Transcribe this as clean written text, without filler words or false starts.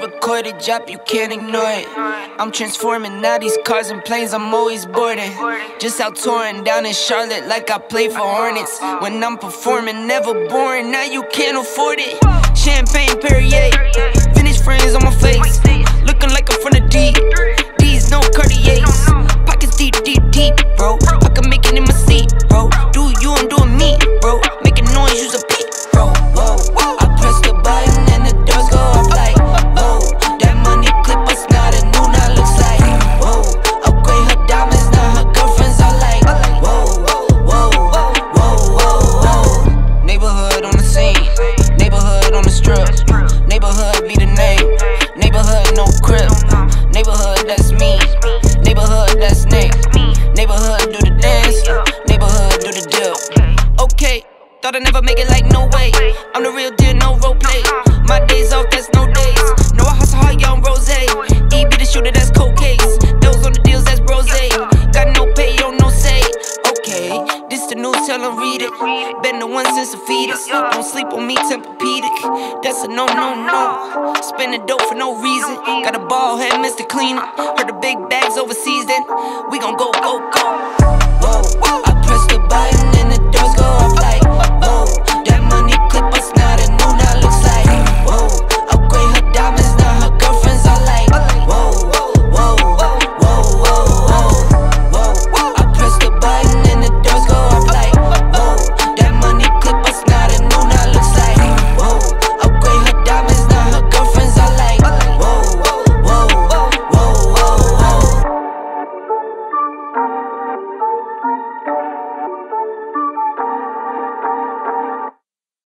recorded drop, you can't ignore it. I'm transforming now these cars and planes, I'm always boarding. Just out touring down in Charlotte like I play for Hornets. When I'm performing, never boring, now you can't afford it. Champagne Perrier, vintage friends on my face, looking like I'm from the deep. These no Cartiers, pockets deep, deep, deep, bro. I can make it in my seat, bro. Do you, I'm doing me, bro. Making noise, use a beat, bro. Whoa, whoa. I press the button and the doors go off like, whoa. That money clip us now, the new now looks like, whoa. Upgrade her diamonds, now her girlfriends are like, whoa, whoa, whoa, whoa, whoa. Neighborhood on the scene, neighborhood on the strip, neighborhood be the name, neighborhood no crib, neighborhood that's me, neighborhood that's Nick, neighborhood do the dance, neighborhood do the dip. Okay, thought I'd never make it like no way. I'm the real deal, no role play. My days off, that's no days. No, I hustle hard, young rose. E be the shooter, that's cold case. Those on the deals, that's brose. Got no pay, on no say. Okay, this the news, tell them read it. Been the one since a fetus. Don't sleep on me, Tempur-Pedic. That's a no, no, no. Spending dope for no reason. Got a bald head, Mr. Cleaner. Heard the big bags overseas, then we gon' go, go, go. Whoa, I press the button.